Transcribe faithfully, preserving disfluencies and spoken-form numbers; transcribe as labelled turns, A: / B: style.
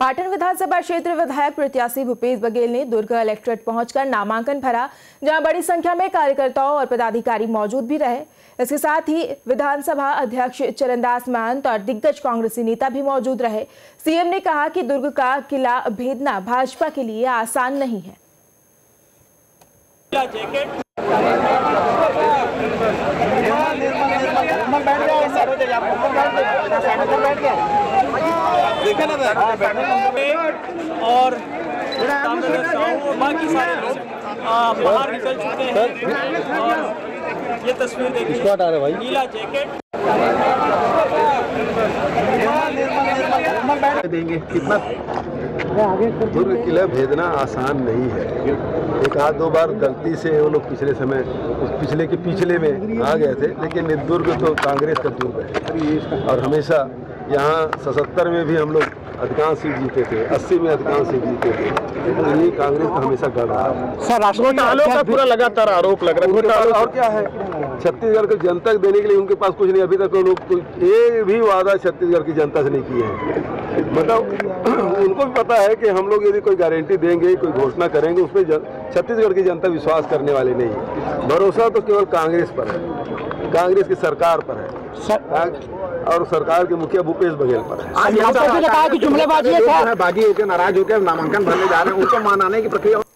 A: पाटन विधानसभा क्षेत्र विधायक प्रत्याशी भूपेश बघेल ने दुर्ग कलेक्ट्रेट पहुंचकर नामांकन भरा, जहां बड़ी संख्या में कार्यकर्ताओं और पदाधिकारी मौजूद भी रहे। इसके साथ ही विधानसभा अध्यक्ष चरणदास महंत और दिग्गज कांग्रेसी नेता भी मौजूद रहे। सीएम ने कहा कि दुर्ग का किला भेदना भाजपा के लिए आसान नहीं है।
B: और बाकी सारे लोग बाहर निकल चुके हैं और ये तस्वीर देखिए, नीला जैकेट
C: देंगे। कितना दुर्ग किला भेदना आसान नहीं है। एक आध दो बार गलती से वो लोग पिछले समय उस पिछले के पिछले में आ गए थे, लेकिन दुर्ग तो कांग्रेस का दुर्ग है और हमेशा यहाँ सतहत्तर में भी हम लोग अधिकांश सीट जीते थे, अस्सी में अधिकांश सीट जीते थे, तो ये कांग्रेस का हमेशा गढ़ रहा है।
D: सर, घोटालों का पूरा लगातार आरोप लग रहा है।
C: और क्या है, छत्तीसगढ़ को जनता देने के लिए उनके पास कुछ नहीं। अभी तक वो लोग कोई एक भी वादा छत्तीसगढ़ की जनता से नहीं किए हैं। मतलब उनको भी पता है कि हम लोग यदि कोई गारंटी देंगे, कोई घोषणा करेंगे, उस पर छत्तीसगढ़ की जनता विश्वास करने वाली नहीं है। भरोसा तो केवल कांग्रेस पर है, कांग्रेस की सरकार पर है और सरकार के मुखिया भूपेश बघेल पर है।
D: आज कहा कि जुमलेबाजी है,
C: बागी होकर नाराज होकर नामांकन भरने जा रहे हैं, उनको मनाने की प्रक्रिया